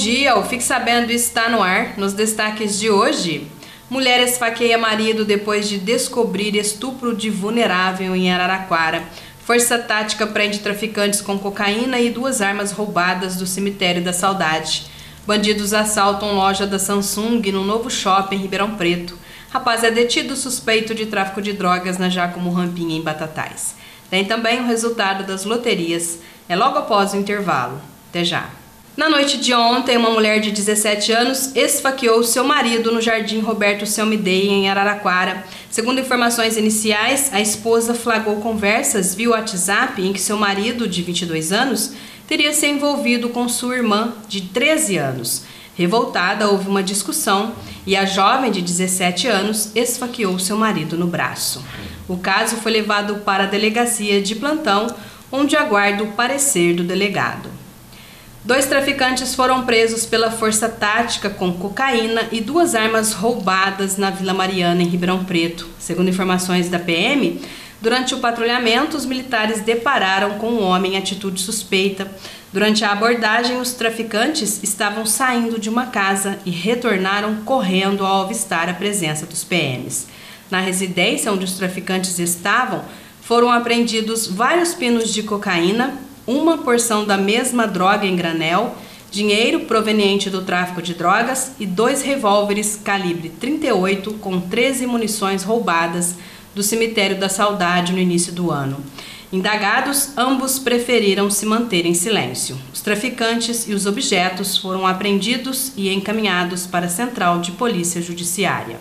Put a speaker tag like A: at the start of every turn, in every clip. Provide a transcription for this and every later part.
A: dia, o Fique Sabendo está no ar. Nos destaques de hoje, mulher esfaqueia marido depois de descobrir estupro de vulnerável em Araraquara. Força Tática prende traficantes com cocaína e 2 armas roubadas do Cemitério da Saudade. Bandidos assaltam loja da Samsung no novo shopping em Ribeirão Preto. Rapaz é detido suspeito de tráfico de drogas na Giacomo Rampin, em Batatais. Tem também o resultado das loterias. É logo após o intervalo. Até já. Na noite de ontem, uma mulher de 17 anos esfaqueou seu marido no Jardim Roberto Selmideia, em Araraquara. Segundo informações iniciais, a esposa flagrou conversas via WhatsApp em que seu marido, de 22 anos, teria se envolvido com sua irmã, de 13 anos. Revoltada, houve uma discussão e a jovem, de 17 anos, esfaqueou seu marido no braço. O caso foi levado para a delegacia de plantão, onde aguarda o parecer do delegado. 2 traficantes foram presos pela Força Tática com cocaína e 2 armas roubadas na Vila Mariana, em Ribeirão Preto. Segundo informações da PM, durante o patrulhamento, os militares depararam com um homem em atitude suspeita. Durante a abordagem, os traficantes estavam saindo de uma casa e retornaram correndo ao avistar a presença dos PMs. Na residência onde os traficantes estavam, foram apreendidos vários pinos de cocaína, uma porção da mesma droga em granel, dinheiro proveniente do tráfico de drogas e 2 revólveres calibre 38 com 13 munições roubadas do Cemitério da Saudade no início do ano. Indagados, ambos preferiram se manter em silêncio. Os traficantes e os objetos foram apreendidos e encaminhados para a Central de Polícia Judiciária.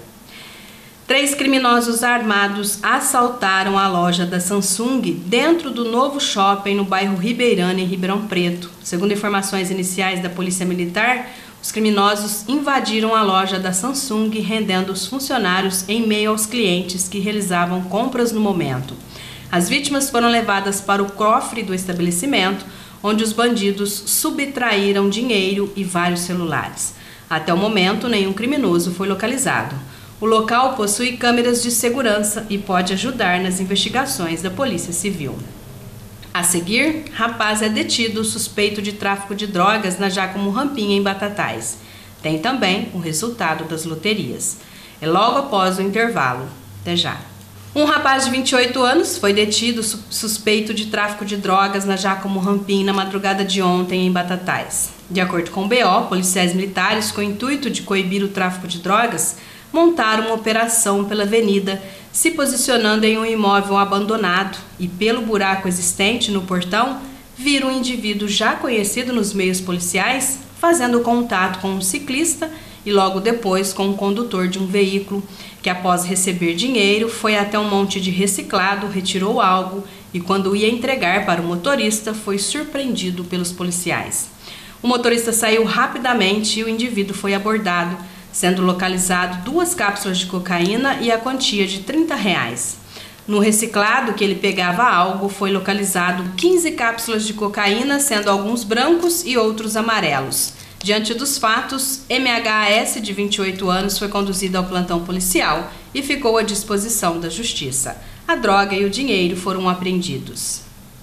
A: 3 criminosos armados assaltaram a loja da Samsung dentro do novo shopping no bairro Ribeirana, em Ribeirão Preto. Segundo informações iniciais da Polícia Militar, os criminosos invadiram a loja da Samsung, rendendo os funcionários em meio aos clientes que realizavam compras no momento. As vítimas foram levadas para o cofre do estabelecimento, onde os bandidos subtraíram dinheiro e vários celulares. Até o momento, nenhum criminoso foi localizado. O local possui câmeras de segurança e pode ajudar nas investigações da Polícia Civil. A seguir, rapaz é detido suspeito de tráfico de drogas na Giacomo Rampin, em Batatais. Tem também o resultado das loterias. É logo após o intervalo. Até já. Um rapaz de 28 anos foi detido suspeito de tráfico de drogas na Giacomo Rampin na madrugada de ontem, em Batatais. De acordo com o BO, policiais militares, com o intuito de coibir o tráfico de drogas, montaram uma operação pela avenida, se posicionando em um imóvel abandonado e, pelo buraco existente no portão, viram um indivíduo já conhecido nos meios policiais fazendo contato com um ciclista e logo depois com o condutor de um veículo que, após receber dinheiro, foi até um monte de reciclado, retirou algo e, quando ia entregar para o motorista, foi surpreendido pelos policiais. O motorista saiu rapidamente e o indivíduo foi abordado, sendo localizado 2 cápsulas de cocaína e a quantia de R$30. No reciclado que ele pegava algo, foi localizado 15 cápsulas de cocaína, sendo alguns brancos e outros amarelos. Diante dos fatos, MHS, de 28 anos, foi conduzido ao plantão policial e ficou à disposição da Justiça. A droga e o dinheiro foram apreendidos.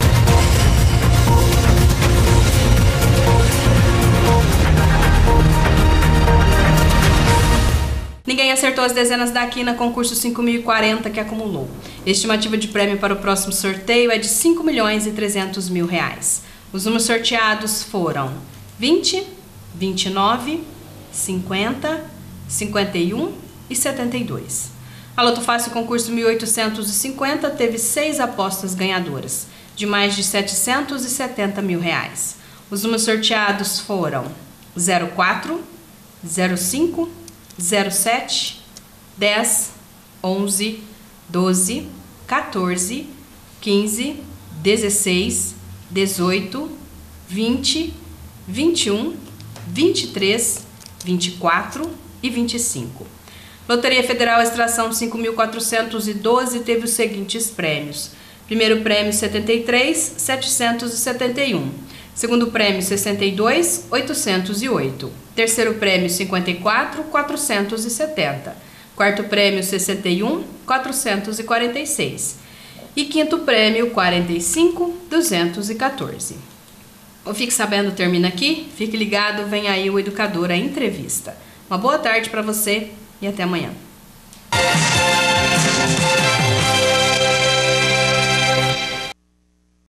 A: Ninguém acertou as dezenas da quina concurso 5.040 que acumulou. Estimativa de prêmio para o próximo sorteio é de R$5.300.000. Os números sorteados foram 20, 29, 50, 51 e 72. A Loto Fácil concurso 1.850 teve 6 apostas ganhadoras, de mais de R$770 mil. Os números sorteados foram 04, 05, 07, 10, 11, 12, 14, 15, 16, 18, 20, 21, 23, 24 e 25. Loteria Federal Extração 5.412 teve os seguintes prêmios. Primeiro prêmio 73.771. Segundo prêmio 62.808. Terceiro prêmio 54.470. Quarto prêmio 61.446. E quinto prêmio 45.214. O Fique Sabendo termina aqui. Fique ligado, vem aí o Educador, a entrevista. Uma boa tarde para você e até amanhã.